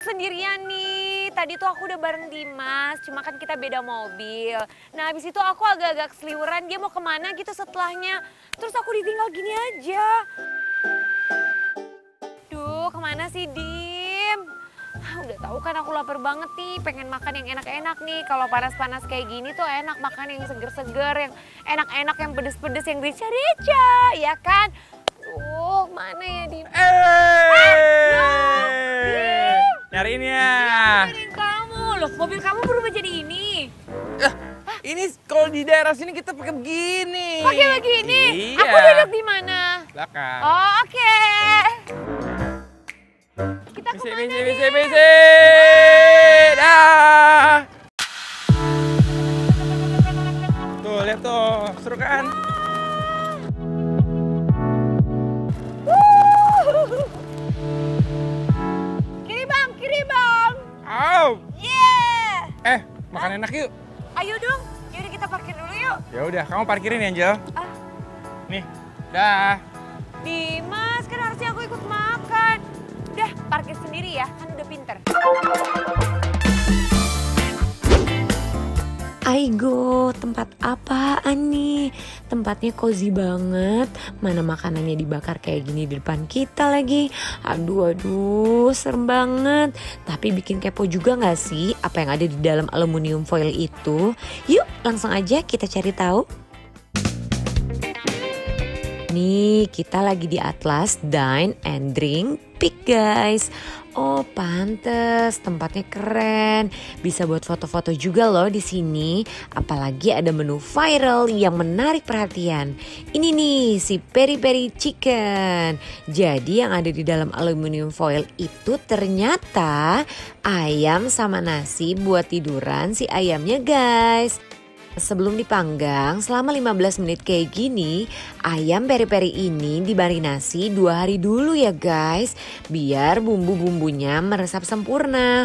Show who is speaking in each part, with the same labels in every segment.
Speaker 1: sendirian nih. Tadi tuh aku udah bareng Dimas, cuma kan kita beda mobil. Nah habis itu aku agak-agak keseliweran, dia mau kemana gitu setelahnya. Terus aku ditinggal gini aja. Duh, kemana sih Dim? Udah tahu kan aku lapar banget nih, pengen makan yang enak-enak nih. Kalau panas-panas kayak gini tuh enak makan yang seger-seger, yang enak-enak, yang pedes-pedes, yang rica-rica, ya kan? Mana ya Dim?
Speaker 2: Nyariin ya.
Speaker 1: Nyariin kamu. Loh, mobil kamu berubah jadi ini.
Speaker 2: Ini kalau di daerah sini kita pakai begini.
Speaker 1: Pakai begini?
Speaker 2: Iya.
Speaker 1: Aku duduk di mana?
Speaker 2: Belakang.
Speaker 1: Oh, oke. Kita kemana nih?
Speaker 2: Bisi. Dah. Tuh, lihat tuh. Seru kan?
Speaker 1: Kiri bang.
Speaker 2: Au.
Speaker 1: Yeah.
Speaker 2: Makan enak yuk.
Speaker 1: Ayo dong. Yaudah kita parkir dulu yuk.
Speaker 2: Ya udah, kamu parkirin ya, Angel. Nih, dah.
Speaker 1: Dimas, kan harusnya aku ikut makan. Udah, parkir sendiri ya, kan udah pinter.
Speaker 3: Aigo, tempat apaan nih? Tempatnya cozy banget. Mana makanannya dibakar kayak gini di depan kita lagi. Aduh, serem banget. Tapi bikin kepo juga gak sih apa yang ada di dalam aluminium foil itu? Yuk, langsung aja kita cari tahu. Nih, kita lagi di Atlas Dine and Drink Peak, guys. Oh, pantes, tempatnya keren. Bisa buat foto-foto juga loh di sini. Apalagi ada menu viral yang menarik perhatian. Ini nih, si peri-peri chicken. Jadi yang ada di dalam aluminium foil itu ternyata ayam sama nasi buat tiduran si ayamnya, guys. Sebelum dipanggang selama 15 menit kayak gini, ayam peri-peri ini dimarinasi 2 hari dulu ya guys, biar bumbu-bumbunya meresap sempurna.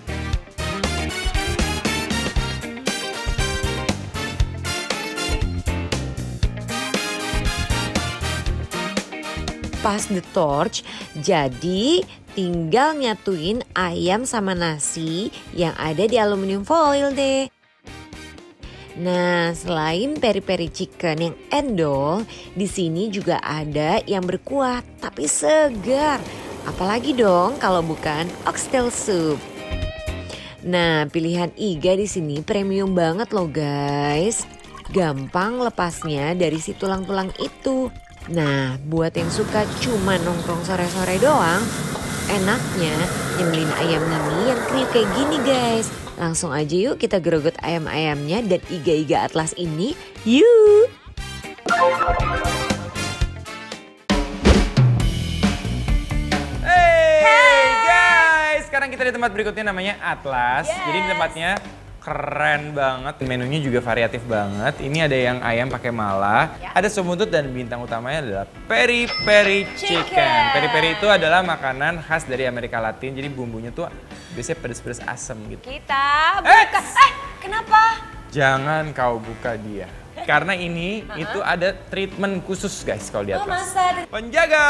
Speaker 3: Pass the torch, jadi tinggal nyatuin ayam sama nasi yang ada di aluminium foil deh. Nah, selain peri-peri chicken yang endol, di sini juga ada yang berkuah tapi segar. Apalagi dong kalau bukan oxtail soup. Nah, pilihan iga di sini premium banget loh guys. Gampang lepasnya dari si tulang-tulang itu. Nah, buat yang suka cuma nongkrong sore-sore doang, enaknya nyemilin ayam ini yang kriuk kayak gini guys. Langsung aja yuk kita gerogot ayam-ayamnya dan iga-iga Atlas ini. Yuk!
Speaker 2: Hey guys, sekarang kita di tempat berikutnya namanya Atlas.
Speaker 1: Yes.
Speaker 2: Jadi tempatnya keren banget, menunya juga variatif banget. Ini ada yang ayam pakai mala, ada sop buntut dan bintang utamanya adalah peri-peri chicken. Peri-peri itu adalah makanan khas dari Amerika Latin, jadi bumbunya tuh biasanya pedes-pedes asem gitu.
Speaker 1: Kita buka. Kenapa?
Speaker 2: Jangan kau buka dia. Karena ini itu ada treatment khusus guys kalau di Atlas.
Speaker 1: Masa?
Speaker 2: Penjaga.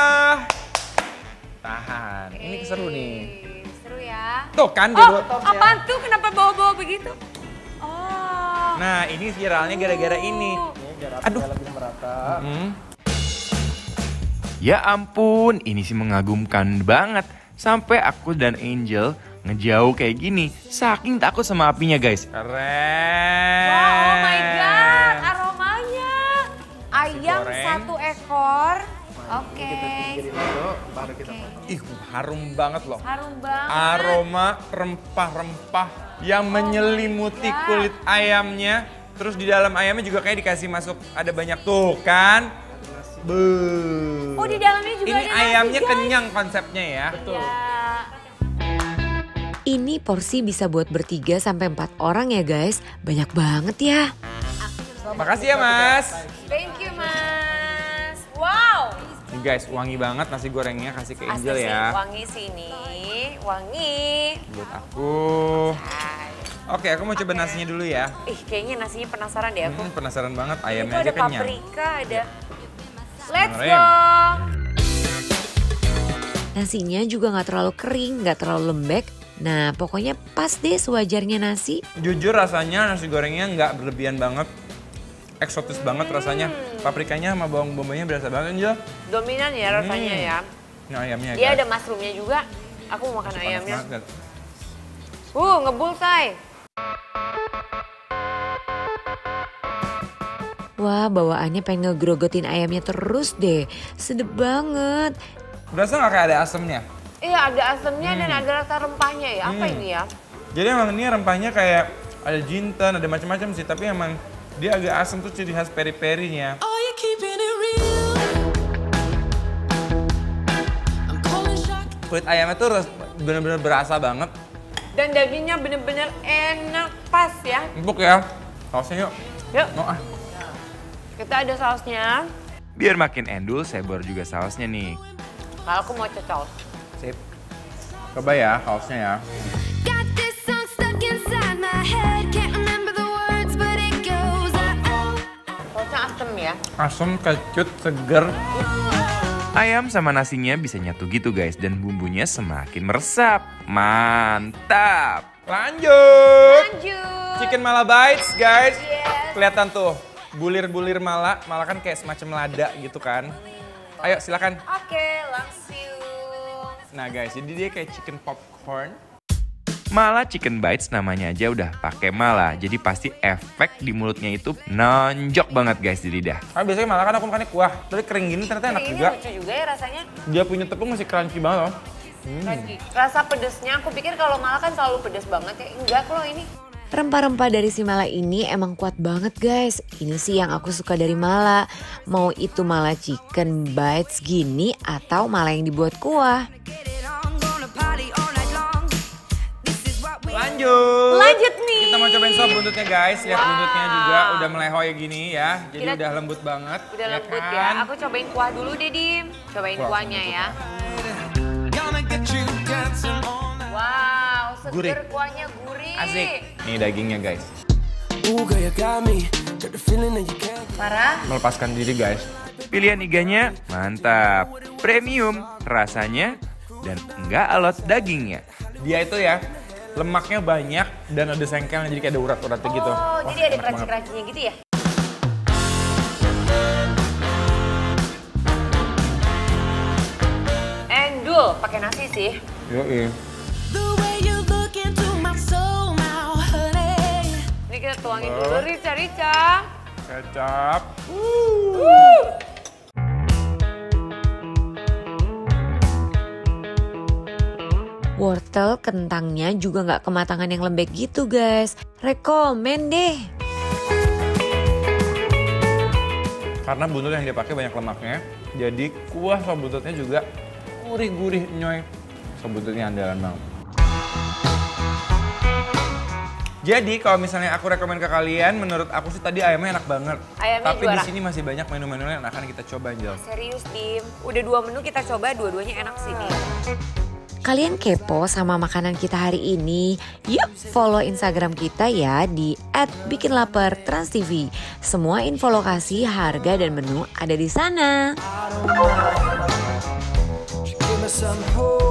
Speaker 2: Tahan. Ini seru nih.
Speaker 1: Seru ya.
Speaker 2: Tuh kan dia
Speaker 1: Apaan tuh? Kenapa bawa-bawa begitu? Oh.
Speaker 2: Nah, ini viralnya gara-gara ini. Aduh. Ya ampun, ini sih mengagumkan banget. Sampai aku dan Angel ngejauh kayak gini. Saking takut sama apinya guys. Keren.
Speaker 1: Wow, oh my god, aromanya. Ayam
Speaker 2: goreng.
Speaker 1: 1 ekor. Oke.
Speaker 2: Ih, harum banget loh.
Speaker 1: Harum banget.
Speaker 2: Aroma rempah-rempah yang menyelimuti kulit ayamnya. Terus di dalam ayamnya juga kayak dikasih masuk ada banyak tuh kan.
Speaker 1: Oh, di dalamnya juga
Speaker 2: ini
Speaker 1: ada nasi,
Speaker 2: ayamnya
Speaker 1: guys.
Speaker 2: kenyang konsepnya ya.
Speaker 1: Betul. Ya.
Speaker 3: Ini porsi bisa buat 3 sampai 4 orang ya guys. Banyak banget ya.
Speaker 2: Makasih ya Mas.
Speaker 1: Thank you, Mas. Wow.
Speaker 2: Nih guys, wangi banget nasi gorengnya, kasih ke Angel
Speaker 1: Asli sih,
Speaker 2: ya.
Speaker 1: wangi sini. Wangi.
Speaker 2: Buat aku. Oke, aku mau coba nasinya dulu ya.
Speaker 1: Ih, kayaknya nasinya penasaran deh aku.
Speaker 2: Penasaran banget,
Speaker 1: Itu
Speaker 2: ayamnya
Speaker 1: ada
Speaker 2: aja kenyang.
Speaker 1: paprika, ada. Let's
Speaker 2: Dengerin.
Speaker 1: go.
Speaker 3: Nasinya juga gak terlalu kering, gak terlalu lembek. Nah pokoknya pas deh sewajarnya nasi.
Speaker 2: Jujur rasanya nasi gorengnya nggak berlebihan banget. Eksotis banget rasanya. Paprikanya sama bawang bombaynya berasa banget, Angel.
Speaker 1: Dominan ya rasanya ya.
Speaker 2: Ini ayamnya,
Speaker 1: Dia
Speaker 2: guys.
Speaker 1: ada mushroomnya juga. Aku mau makan
Speaker 2: Panas
Speaker 1: ayamnya.
Speaker 2: banget.
Speaker 1: Ngebulsai.
Speaker 3: Wah bawaannya pengen ngegrogotin ayamnya terus deh. Sedep banget.
Speaker 2: Berasa nggak kayak ada asemnya?
Speaker 1: Iya ada asemnya dan ada rasa rempahnya ya. Apa ini ya?
Speaker 2: Jadi emang ini rempahnya kayak ada jinten, ada macam-macam sih. Tapi emang dia agak asam tuh ciri khas peri-perinya. Kulit ayamnya tuh bener-bener berasa banget.
Speaker 1: Dan dagingnya bener-bener enak pas ya.
Speaker 2: Empuk ya. Sausnya yuk.
Speaker 1: Yuk,
Speaker 2: Mau ah.
Speaker 1: kita ada sausnya.
Speaker 2: Biar makin endul, saya baru juga sausnya nih.
Speaker 1: Kalau aku mau cocol.
Speaker 2: Sip. Coba ya sausnya ya.
Speaker 1: Sausnya asem ya.
Speaker 2: Asam, kecut, seger. Ayam sama nasinya bisa nyatu gitu guys dan bumbunya semakin meresap. Mantap. Lanjut.
Speaker 1: Lanjut.
Speaker 2: Chicken mala bites guys.
Speaker 1: Yes.
Speaker 2: Kelihatan tuh bulir-bulir mala. Mala kan kayak semacam lada gitu kan. Ayo silakan.
Speaker 1: Oke, langsung.
Speaker 2: Nah guys, jadi dia kayak chicken popcorn. Mala chicken bites namanya aja udah pakai mala, jadi pasti efek di mulutnya itu nonjok banget guys di lidah. Karena biasanya mala kan aku makannya kuah, tapi kering gini ternyata enak
Speaker 1: Ini
Speaker 2: juga.
Speaker 1: lucu juga ya rasanya.
Speaker 2: Dia punya tepung masih crunchy banget loh.
Speaker 1: Crunchy. Rasa pedesnya, aku pikir kalau malah kan selalu pedes banget ya. Enggak loh ini.
Speaker 3: Rempah-rempah dari si mala ini emang kuat banget guys. Ini sih yang aku suka dari mala. Mau itu mala chicken bites gini atau mala yang dibuat kuah.
Speaker 2: Lanjut
Speaker 1: nih.
Speaker 2: Kita mau cobain sop buntutnya guys. Lihat buntutnya juga udah melehoy gini ya. Jadi
Speaker 1: Kita
Speaker 2: udah lembut banget.
Speaker 1: Udah
Speaker 2: ya
Speaker 1: lembut
Speaker 2: kan?
Speaker 1: ya. Aku cobain kuah dulu deh, Dim. Cobain
Speaker 2: Kuah,
Speaker 1: kuahnya ya. Wow, seger
Speaker 2: Gurih.
Speaker 1: kuahnya gurih.
Speaker 2: Asik. Nih dagingnya guys.
Speaker 1: Parah.
Speaker 2: Melepaskan diri guys. Pilihan iganya mantap. Premium rasanya dan enggak alot dagingnya. Dia itu ya lemaknya banyak dan ada sengkelnya jadi kayak ada urat-uratnya gitu.
Speaker 1: Oh,
Speaker 2: Wah,
Speaker 1: jadi ada
Speaker 2: enak banget.
Speaker 1: crunchy-crunchy-nya gitu ya? Endul, pakai nasi sih.
Speaker 2: Yoi.
Speaker 1: Ini kita tuangin dulu rica-rica.
Speaker 2: Kecap.
Speaker 3: Wortel kentangnya juga nggak kematangan yang lembek gitu guys. Rekomen deh.
Speaker 2: Karena buntut yang dia pakai banyak lemaknya, jadi kuah sop buntutnya juga gurih-gurih nyoy. Sop buntutnya andalan banget. Jadi kalau misalnya aku rekomen ke kalian, menurut aku sih tadi ayamnya enak banget.
Speaker 1: Ayamnya
Speaker 2: Tapi di
Speaker 1: juara.
Speaker 2: sini masih banyak menu-menu yang akan kita coba, Angel.
Speaker 1: Serius, Dim. Udah 2 menu kita coba, dua-duanya enak sih, Dim.
Speaker 3: Kalian kepo sama makanan kita hari ini? Yuk follow Instagram kita ya di @bikinlapertransTV. Semua info lokasi, harga, dan menu ada di sana.
Speaker 4: Give me some hope.